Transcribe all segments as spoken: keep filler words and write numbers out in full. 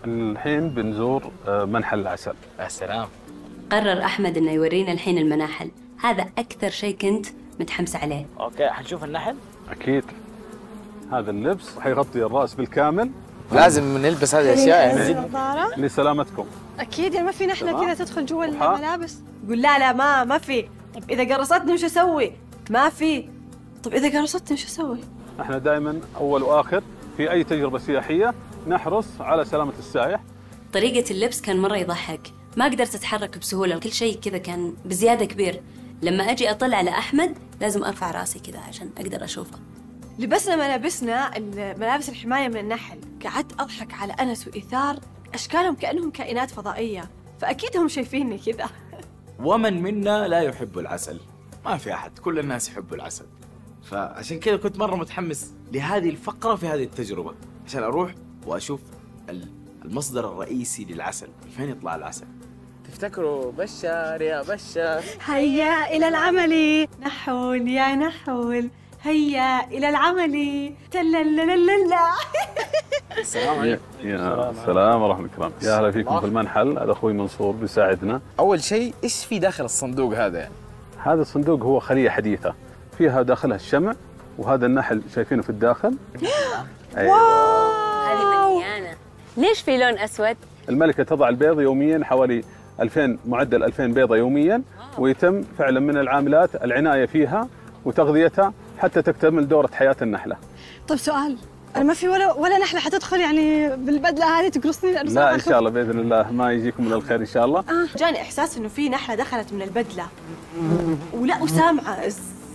الحين بنزور آه، منحل العسل. يا سلام. قرر أحمد إنه يورينا الحين المناحل، هذا أكثر شيء كنت متحمسة عليه. اوكي حنشوف النحل؟ اكيد. هذا اللبس حيغطي الراس بالكامل. لازم نلبس هذه الاشياء يعني نظارة لسلامتكم. اكيد يعني ما في نحلة تمام. كذا تدخل جوا وحا. الملابس. قول لا لا ما ما في. طب اذا قرصتني وش اسوي؟ ما في. طب اذا قرصتني وش اسوي؟ احنا دائما اول واخر في اي تجربه سياحيه نحرص على سلامه السائح. طريقة اللبس كان مرة يضحك، ما قدرت أتحرك بسهولة، كل شيء كذا كان بزيادة كبير. لما أجي أطلع على أحمد لازم أرفع راسي كذا عشان أقدر أشوفه. لبسنا ملابسنا ملابس الحماية من النحل، قعدت أضحك على أنس وإيثار، أشكالهم كأنهم كائنات فضائية، فأكيد هم شايفيني كذا. ومن منا لا يحب العسل؟ ما في أحد، كل الناس يحبوا العسل. فعشان كذا كنت مرة متحمس لهذه الفقرة في هذه التجربة، عشان أروح وأشوف المصدر الرئيسي للعسل، فين يطلع العسل. تفتكروا بشار يا بشار؟ هيا إلى العمل نحول يا نحول، هيا إلى العمل تلللللا. السلام عليكم. يا سلام ورحمة الله. يا هلا فيكم في المنحل. هذا أخوي منصور بيساعدنا. أول شيء إيش في داخل الصندوق هذا يعني؟ هذا الصندوق هو خلية حديثة فيها داخلها الشمع، وهذا النحل شايفينه في الداخل. أيوة. هذه مليانة. ليش في لون أسود؟ الملكة تضع البيض يوميا حوالي ألفين، معدل ألفين بيضة يوميا، ويتم فعلا من العاملات العناية فيها وتغذيتها حتى تكتمل دورة حياة النحلة. طب سؤال، أنا ما في ولا ولا نحلة حتدخل يعني بالبدلة هذه تقرصني؟ لا إن شاء الله بإذن الله ما يجيكم من الخير إن شاء الله. آه. جاني إحساس إنه في نحلة دخلت من البدلة ولا وسامعة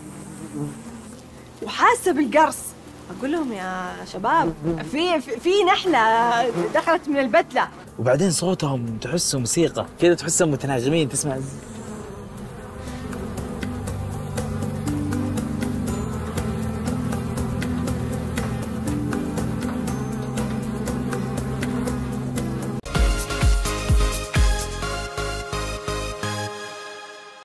وحاسة بالقرص. أقول لهم يا شباب في في, في نحلة دخلت من البدلة. وبعدين صوتهم تحسه موسيقى كذا، تحسهم متناغمين، تسمع